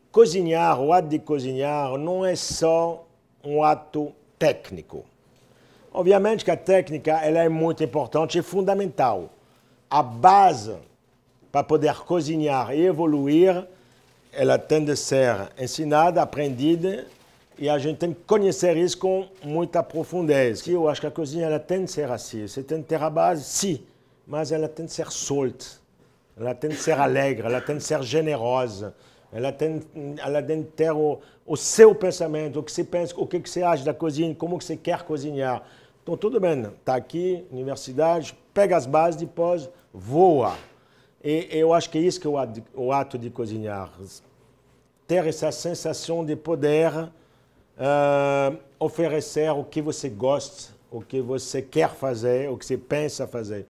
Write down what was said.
cozinhar, o ato de cozinhar, não é só um ato técnico. Obviamente que a técnica ela é muito importante e fundamental. A base para poder cozinhar e evoluir, ela tem de ser ensinada, aprendida, e a gente tem que conhecer isso com muita profundidade. Eu acho que a cozinha ela tem de ser assim. Você tem de ter a base, sim, mas ela tem de ser solta. Ela tem de ser alegre, ela tem de ser generosa. Ela tem de ter o seu pensamento, o que você pensa, o que você acha da cozinha, como que você quer cozinhar. Então, tudo bem, está aqui, universidade, pega as bases, depois voa. E eu acho que é isso que é o ato de cozinhar. Ter essa sensação de poder oferecer o que você gosta, o que você quer fazer, o que você pensa fazer.